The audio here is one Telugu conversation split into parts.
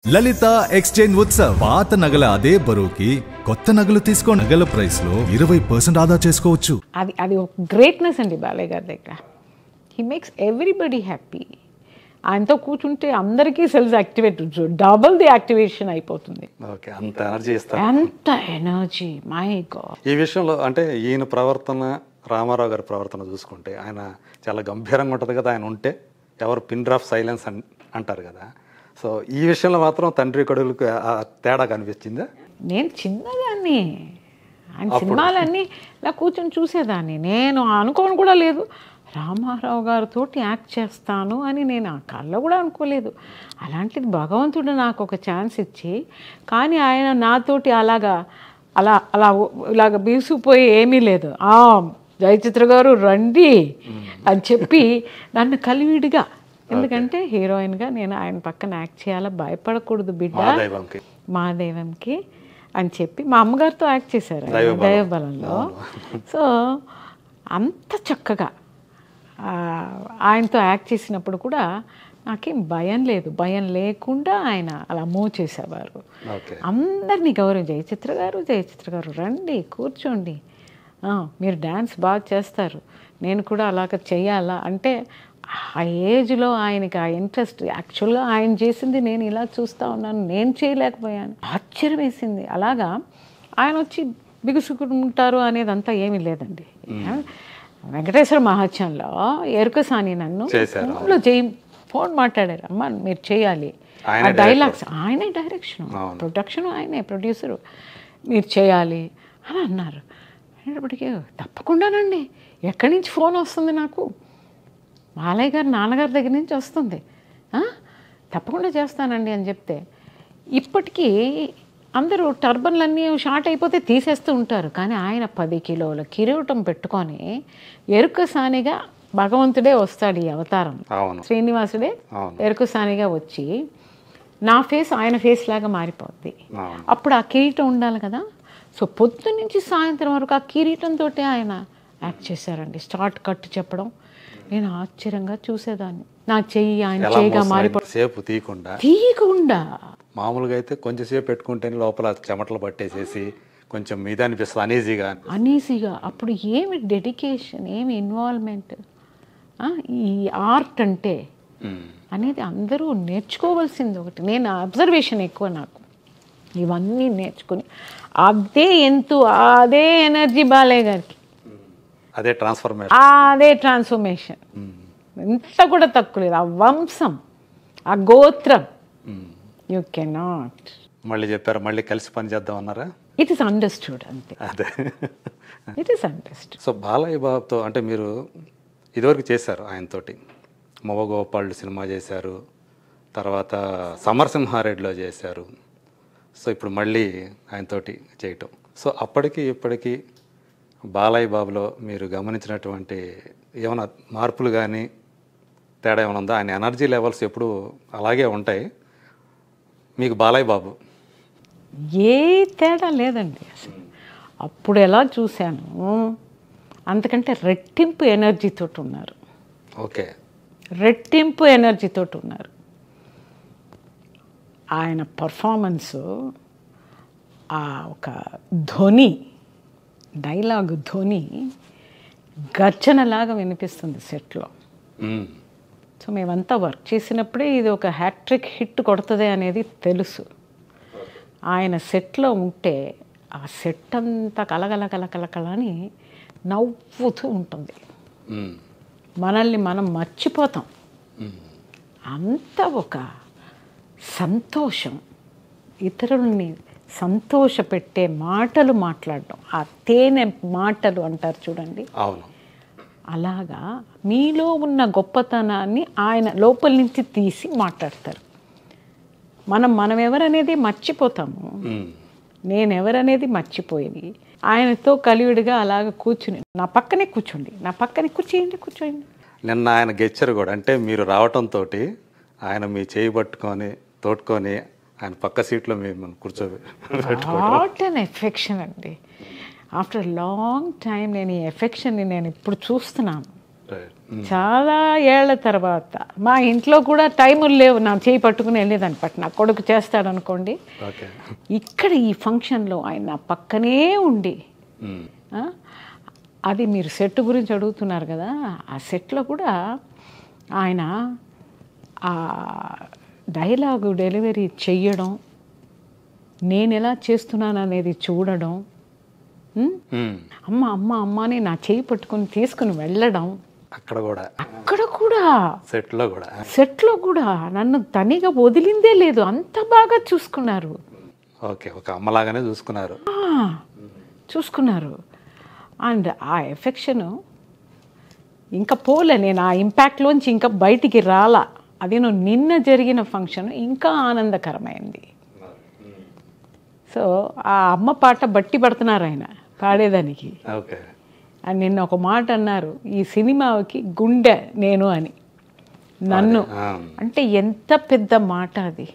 లలిత ఎక్స్చేంజ్ ఉత్సవ్ పాత నగల అదే బరువుకి కొత్త నగలు తీసుకో నగల ప్రైస్ లో 20% ఆదా చేసుకోవచ్చు. అది ఒక గ్రేట్నెస్ అండి బాలయ్య గారి దగ్గర. He makes everybody happy. ఆయనతో కూర్చుంటే అందరికీ cells activate, double the activation అయిపోతుంది. ఓకే, అంత ఎనర్జీ ఇస్తారు. ఎంత ఎనర్జీ, మై గాడ్. ఈ విషయంలో అంటే ఈయన ప్రవర్తన, రామారావు గారి ప్రవర్తన చూసుకుంటే ఆయన చాలా గంభీరంగా ఉంటుంది కదా. ఆయన ఉంటే ఎవరు పిన్ డ్రాప్ సైలెన్స్ అంటారు కదా. సో ఈ విషయంలో మాత్రం తండ్రి కొడుకులకు తేడా కనిపించిందా? నేను చిన్నదాన్ని, ఆయన సినిమాలన్నీ ఇలా కూర్చొని చూసేదాన్ని. నేను అనుకోని కూడా లేదు రామారావు గారితో యాక్ట్ చేస్తాను అని. నేను ఆ కళ్ళ కూడా అనుకోలేదు. అలాంటిది భగవంతుడు నాకు ఒక ఛాన్స్ ఇచ్చి, కానీ ఆయన నాతోటి ఇలాగ బీసుకుపోయి ఏమీ లేదు. జయచిత్ర గారు రండి అని చెప్పి నన్ను కలివిడిగా, ఎందుకంటే హీరోయిన్గా నేను ఆయన పక్కన యాక్ట్ చేయాలా, భయపడకూడదు బిడ్డ మా దైవంకి అని చెప్పి మా అమ్మగారితో యాక్ట్ చేశారు దైవబలంలో. సో అంత చక్కగా ఆయనతో యాక్ట్ చేసినప్పుడు కూడా నాకేం భయం లేదు. భయం లేకుండా ఆయన అలా మూవ్ చేసేవారు. అందరినీ గౌరవం, జయచిత్ర గారు రండి కూర్చోండి, మీరు డ్యాన్స్ బాగా చేస్తారు, నేను కూడా అలాగ చెయ్యాలా అంటే ఆ ఏజ్లో ఆయనకి ఆ ఇంట్రెస్ట్. యాక్చువల్గా ఆయన చేసింది నేను ఇలా చూస్తూ ఉన్నాను, నేను చేయలేకపోయాను. ఆశ్చర్యం వేసింది. అలాగా ఆయన వచ్చి బిగుసుకుంటారు అనేది అంతా ఏమీ లేదండి. వెంకటేశ్వర మహాత్యంలో ఎరుకసాని నన్ను ఫోన్లో ఫోన్ మాట్లాడారు, అమ్మ మీరు చేయాలి ఆ డైలాగ్స్, ఆయనే డైరెక్షన్, ప్రొడక్షన్ ఆయనే, ప్రొడ్యూసరు, మీరు చేయాలి అని అన్నారు. అనేటప్పటికీ తప్పకుండానండి, ఎక్కడి నుంచి ఫోన్ వస్తుంది నాకు, బాలయ్య గారు నాన్నగారి దగ్గర నుంచి వస్తుంది, తప్పకుండా చేస్తానండి అని చెప్తే, ఇప్పటికీ అందరూ టర్బన్లన్నీ షార్ట్ అయిపోతే తీసేస్తూ ఉంటారు. కానీ ఆయన 10 కిలోల కిరీటం పెట్టుకొని ఎరుకసానిగా భగవంతుడే వస్తాడు ఈ అవతారం. శ్రీనివాసుడే ఎరుకసానిగా వచ్చి నా ఫేస్ ఆయన ఫేస్ లాగా మారిపోద్ది. అప్పుడు ఆ కిరీటం ఉండాలి కదా. సో పొద్దున్న నుంచి సాయంత్రం వరకు ఆ కిరీటంతో ఆయన యాక్ట్ చేశారండి. స్టార్ట్ కట్ చెప్పడం నేను ఆశ్చర్యంగా చూసేదాన్ని. నా చెయ్యి ఆయన చెయ్యిగా మారిపోసేపు తీయకుండా మామూలుగా అయితే కొంచెం సేపు పెట్టుకుంటే లోపల చెమటలు పట్టేసేసి కొంచెం మీద అనిపిస్తుంది, అనీజీగా. అప్పుడు ఏమి డెడికేషన్, ఏమి ఇన్వాల్వ్మెంట్, ఈ ఆర్ట్ అంటే అనేది అందరూ నేర్చుకోవాల్సింది ఒకటి. నేను అబ్జర్వేషన్ ఎక్కువ, నాకు ఇవన్నీ నేర్చుకుని అదే ఎనర్జీ బాలయ్య గారికి, అదే ట్రాన్స్ఫర్మేషన్ ఇంత కూడా తక్కువ లేదు. ఆ వంశం, ఆ గోత్రం, యూ కెనాట్. మళ్ళీ చెప్పారు, మళ్ళీ కలిసి పని చేద్దాం అన్నారా? ఇట్ ఈస్ అండర్స్టూడ్ అంతే, అదే it is understood. So Balayya బాబుతో అంటే మీరు ఇదివరకు చేశారు ఆయనతోటి, మొగగోపాళ్ళు సినిమా చేశారు, తర్వాత సమరసింహారెడ్డిలో చేశారు. సో ఇప్పుడు మళ్ళీ ఆయనతోటి చేయటం, సో అప్పటికి ఇప్పటికీ బాలయ్య బాబులో మీరు గమనించినటువంటి ఏమైనా మార్పులు కానీ తేడా ఏమైనా ఉందా? ఆయన ఎనర్జీ లెవెల్స్ ఎప్పుడు అలాగే ఉంటాయి. మీకు బాలయ్య బాబు ఏ తేడా లేదండి అసలు. అప్పుడు ఎలా చూశాను అంతకంటే రెట్టింపు ఎనర్జీతో ఉన్నారు. ఓకే, రెట్టింపు ఎనర్జీతో ఉన్నారు. ఆయన పర్ఫార్మెన్సు, ఆ ఒక ధ్వని, డైలాగ్ ధ్వని గర్జనలాగా వినిపిస్తుంది సెట్లో. సో మేమంతా వర్క్ చేసినప్పుడే ఇది ఒక హ్యాట్రిక్ హిట్ కొడుతుంది అనేది తెలుసు. ఆయన సెట్లో ఉంటే ఆ సెట్ అంతా కలకలని నవ్వుతూ ఉంటుంది. మనల్ని మనం మర్చిపోతాం. అంత ఒక సంతోషం, ఇతరుల్ని సంతోషపెట్టే మాటలు మాట్లాడడం, ఆ తేనె మాటలు అంటారు చూడండి, అవును, అలాగా మీలో ఉన్న గొప్పతనాన్ని ఆయన లోపల నుంచి తీసి మాట్లాడతారు. మనం ఎవరనేది మర్చిపోతాము. నేనెవరనేది మర్చిపోయి ఆయనతో కలివిడిగా అలాగ కూర్చుని నా పక్కనే కూర్చోండి. నిన్న ఆయన గెచ్చరు కూడా, అంటే మీరు రావటంతో ఆయన మీ చేయి పట్టుకొని తోడుకొని ఆయన పక్క సీట్లో మేము కూర్చోబెట్టుకోవడం ఎఫెక్షన్ అండి. ఆఫ్టర్ లాంగ్ టైం నేను ఈ ఎఫెక్షన్ని నేను ఇప్పుడు చూస్తున్నాను. చాలా ఏళ్ల తర్వాత మా ఇంట్లో కూడా టైములు లేవు, నా చేయి పట్టుకుని వెళ్ళేదాన్ని పట్టు, నా కొడుకు చేస్తాడు అనుకోండి. ఇక్కడ ఈ ఫంక్షన్లో ఆయన నా పక్కనే ఉండి, అది మీరు సెట్ గురించి అడుగుతున్నారు కదా, ఆ సెట్లో కూడా ఆయన ఆ డైలాగు డెలివరీ చెయ్యడం, నేను ఎలా చేస్తున్నాను అనేది చూడడం, అమ్మ అమ్మ అమ్మ అని నా చేయి పట్టుకుని తీసుకుని వెళ్ళడం, అక్కడ కూడా సెట్లో కూడా నన్ను తనిగా వదిలిందే లేదు, అంత బాగా చూసుకున్నారు. ఒక అమ్మలాగానే చూసుకున్నారు. అండ్ ఆ ఎఫెక్షను ఇంకా పోలే, నేను ఆ ఇంపాక్ట్లోంచి ఇంకా బయటికి రాలా. అది నిన్న జరిగిన ఫంక్షన్ ఇంకా ఆనందకరమైంది. సో ఆ అమ్మ పాట బట్టి పడుతున్నారు ఆయన పాడేదానికి. అని నిన్న ఒక మాట అన్నారు, ఈ సినిమాకి గుండె నేను అని, నన్ను అంటే ఎంత పెద్ద మాట అది.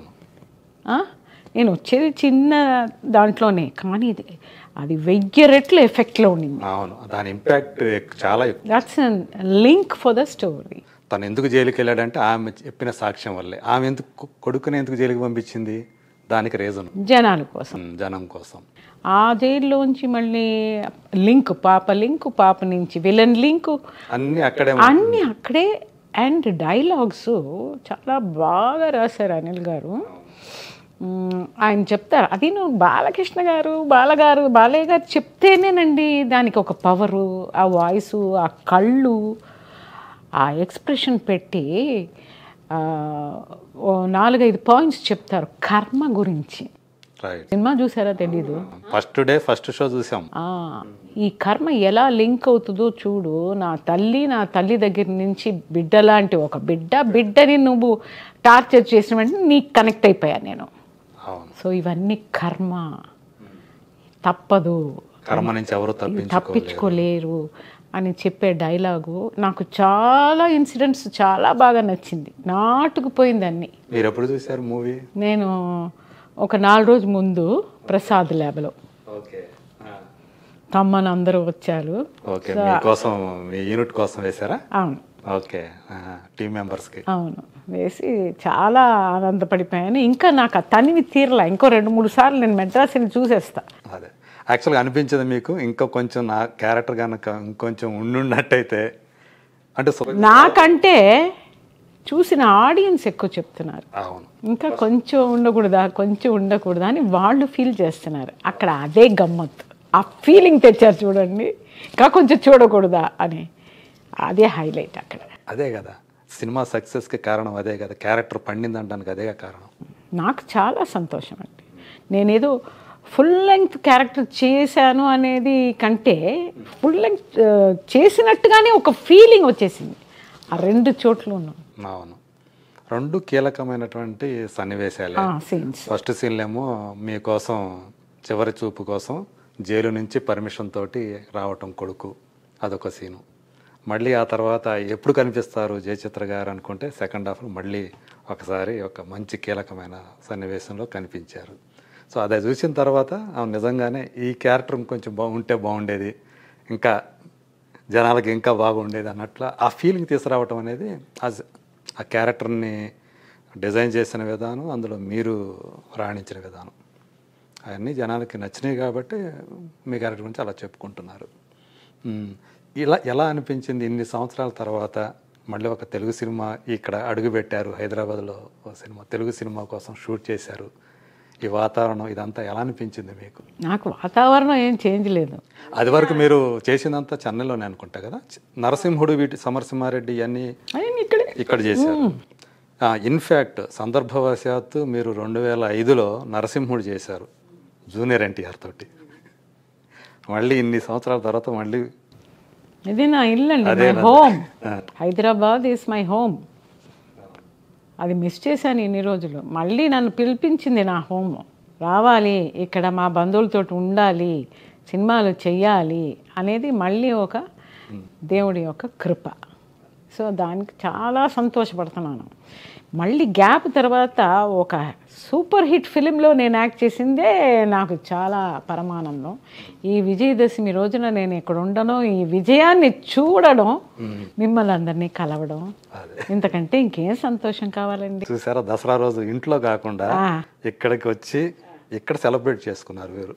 నేను వచ్చేది చిన్న దాంట్లోనే, కానీ అది 1000 రెట్లు ఎఫెక్ట్లో ఉండింది. దాని ఇంపాక్ట్ చాలా. That's link for the story. తను ఎందుకు జైలుకి వెళ్ళాడంటే ఆమె చెప్పిన సాక్ష్యం వల్లే. ఆమె ఎందుకు కొడుకుని ఎందుకు జైలుకి పంపించింది, దానికి రీజన్ జనం కోసం. ఆ జైల్లోంచి మళ్ళీ లింక్, పాప నుంచి విలన్ లింక్ అన్నీ అక్కడే. అండ్ డైలాగ్స్ చాలా బాగా రాశారు అనిల్ గారు. ఆయన చెప్తారు, అది బాలకృష్ణ గారు బాలయ్య గారు చెప్తేనేనండి దానికి ఒక పవరు, ఆ వాయిసు, ఆ కళ్ళు, ఆ ఎక్స్ప్రెషన్ పెట్టి 4-5 పాయింట్స్ చెప్తారు కర్మ గురించి. సినిమా చూసారా తెలీదు, ఫస్ట్ షో చూసాం. ఈ కర్మ ఎలా లింక్ అవుతుందో చూడు. నా తల్లి దగ్గర నుంచి బిడ్డ లాంటి ఒక బిడ్డని నువ్వు టార్చర్ చేసిన వెంటనే నీకు కనెక్ట్ అయిపోయా నేను. సో ఇవన్నీ కర్మ, తప్పదు, కర్మ నుంచి ఎవరు తప్పించుకోలేరు అని చెప్పే డైలాగు నాకు చాలా ఇన్సిడెంట్స్ చాలా బాగా నచ్చింది, నాటుకుపోయింది అన్ని. మీరు ఎప్పుడు చూసారు మూవీ? నేను ఒక 4 రోజుల ముందు ప్రసాద్ ల్యాబ్లో తమ్మని అందరూ వచ్చారు. యూనిట్ కోసం వేసారా? అవును. టీమ్ మెంబర్స్కి. అవును, వేసి చాలా ఆనందపడిపోయాను. ఇంకా నాకు ఆ తనివి తీరలా, ఇంకో 2-3 సార్లు నేను మెడ్రాస్ని చూసేస్తా. అదే యాక్చువల్గా అనిపించదు మీకు, ఇంకా కొంచెం నా క్యారెక్టర్ కనుక ఇంకొంచెం ఉండున్నట్టయితే? అంటే నాకంటే చూసిన ఆడియన్స్ ఎక్కువ చెప్తున్నారు, ఇంకా కొంచెం ఉండకూడదా అని వాళ్ళు ఫీల్ చేస్తున్నారు. అక్కడ అదే గమ్మత్తు, ఆ ఫీలింగ్ తెచ్చారు చూడండి, ఇంకా కొంచెం చూడకూడదా అని, అదే హైలైట్ అక్కడ. అదే కదా సినిమా సక్సెస్కి కారణం, అదే కదా క్యారెక్టర్ పండింది అనడానికి అదే కారణం. నాకు చాలా సంతోషం అండి. నేనేదో ఫుల్ లెంగ్త్ క్యారెక్టర్ చేశాను అనేది కంటే ఫుల్ లెంగ్త్ చేసినట్టుగానే ఒక ఫీలింగ్ వచ్చేసింది ఆ 2 చోట్ల. అవును, 2 కీలకమైనటువంటి సన్నివేశాలే. ఫస్ట్ సీన్లేమో మీకోసం చివరి చూపు కోసం జైలు నుంచి పర్మిషన్ తోటి రావటం కొడుకు, అదొక సీను. మళ్ళీ ఆ తర్వాత ఎప్పుడు కనిపిస్తారు జయచిత్ర గారు అనుకుంటే సెకండ్ హాఫ్లో మళ్ళీ ఒకసారి ఒక మంచి కీలకమైన సన్నివేశంలో కనిపించారు. సో అదే చూసిన తర్వాత నిజంగానే ఈ క్యారెక్టర్ ఇంకొంచెం ఉంటే బాగుండేది, ఇంకా జనాలకి ఇంకా బాగుండేది అన్నట్లు ఆ ఫీలింగ్ తీసుకురావటం అనేది ఆ క్యారెక్టర్ని డిజైన్ చేసిన విధానం, అందులో మీరు రాణించిన విధానం, అవన్నీ జనాలకి నచ్చినాయి కాబట్టి మీ క్యారెక్టర్ గురించి అలా చెప్పుకుంటున్నారు. ఎలా అనిపించింది ఇన్ని సంవత్సరాల తర్వాత మళ్ళీ ఒక తెలుగు సినిమా ఇక్కడ అడుగుపెట్టారు, హైదరాబాద్లో సినిమా తెలుగు సినిమా కోసం షూట్ చేశారు, ఈ వాతావరణం ఇదంతా ఎలా అనిపించింది మీకు? నాకు వాతావరణం ఏం చేంజ్ లేదు. అది వరకు మీరు చేసిందంతా చెన్నైలోనే అనుకుంటా కదా, నరసింహుడు, సమరసింహారెడ్డి ఇవన్నీ ఇక్కడ చేశారు. ఇన్ఫ్యాక్ట్ సందర్భవశాత్తు మీరు 2005లో నరసింహుడు చేశారు జూనియర్ ఎన్టీఆర్ తోటి. మళ్ళీ ఇన్ని సంవత్సరాల తర్వాత మళ్ళీ ఇది నా ఇల్లు అండి, my home. Hyderabad is my home. అది మిస్ చేశాను ఇన్ని రోజులు. మళ్ళీ నన్ను పిలిపించింది నా హోమ్, రావాలి ఇక్కడ మా బంధువులతో ఉండాలి, సినిమాలు చెయ్యాలి అనేది మళ్ళీ ఒక దేవుడి యొక్క కృప. సో దానికి చాలా సంతోషపడుతున్నాను. మళ్ళీ గ్యాప్ తర్వాత ఒక సూపర్ హిట్ ఫిలింలో నేను యాక్ట్ చేసిందే నాకు చాలా పరమానందం. ఈ విజయదశమి రోజున నేను ఇక్కడ ఉండడం, ఈ విజయాన్ని చూడడం, మిమ్మల్ని అందరినీ కలవడం, ఇంతకంటే ఇంకేం సంతోషం కావాలండి. చూసారా, దసరా రోజు ఇంట్లో కాకుండా ఇక్కడికి వచ్చి ఇక్కడ సెలబ్రేట్ చేసుకున్నారు మీరు.